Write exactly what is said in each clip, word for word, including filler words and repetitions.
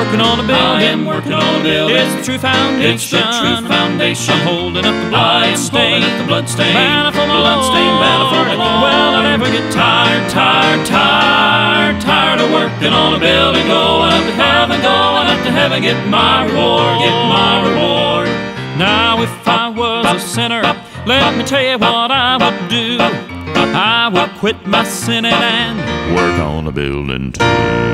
working on a building. I am working on a building. It's the true foundation. It's the true foundation. I'm holding up the I am blood-stained holding up the blood-stained banner for my blood-stained banner for my Lord. Lord. Well, I never get tired, tired, tired, tired of working on a building. Going up to heaven, going up to heaven, get my reward, get my reward. Now if I was a sinner, let me tell you what I would do. I would quit my sinning and work on a building too.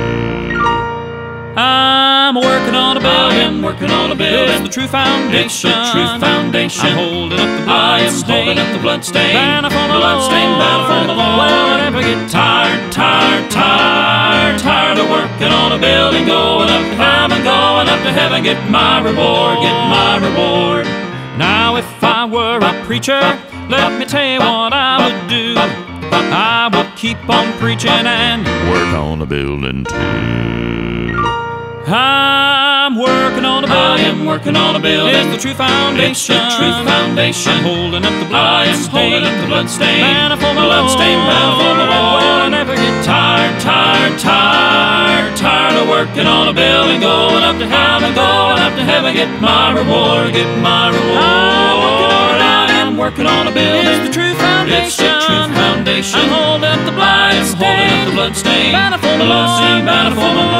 I'm working on a building. I am working on a building. It's the true foundation. It's the true foundation. I'm holding up the I am blood-stained holding up the blood-stained banner for my blood-stained banner for my Lord. Well, I never get tired, tired, tired, tired of working on a building. Going up to heaven, going up to heaven, get my reward, get my reward. Now if I were a preacher, let me tell you what I would do. I would keep on preaching and work on a building too. I'm working on a building. I am working on a building. It's the true foundation. It's the true foundation. I'm holding up the I am blood-stained holding up the blood-stained banner for my blood-stained banner for my Lord. Well, I never get tired, tired, tired, tired of working on a building. Going up to heaven, going up to heaven, get my reward, get my reward. I am working on a building. It's the true foundation. It's the true foundation. I'm holding up the blood-stained holding up the blood-stained banner for my blood-stained banner for my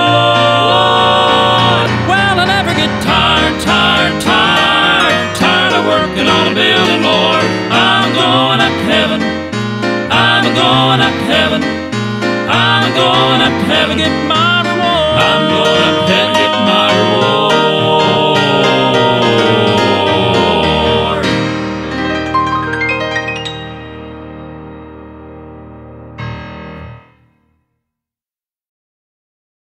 Lord. Well, I never get tired, tired, tired, tired of working on a building, Lord. I'm going up to heaven. I'm going up to heaven. I'm going up to heaven, get my reward. I'm going up to heaven.